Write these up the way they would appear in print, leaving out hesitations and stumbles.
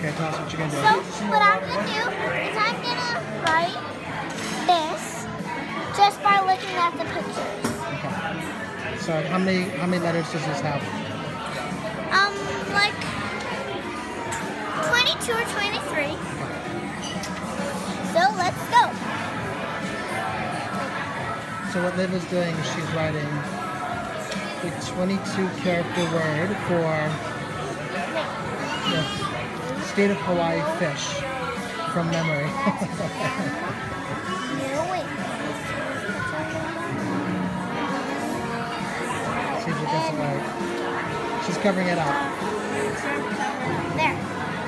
Okay, tell us what you're going to do. So what I'm going to do is I'm going to write this just by looking at the pictures. Okay. So how many letters does this have? Like 22 or 23. So let's go. So what Liv is doing is she's writing a 22-character word for the state of Hawaii fish from memory. See if it gets it right. She's covering it up. There.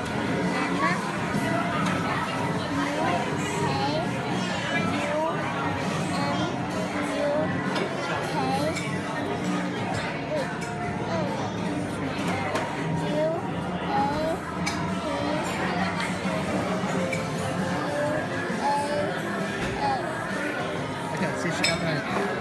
Okay, see if she got it right.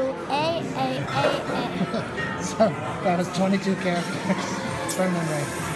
So that was 22 characters from memory.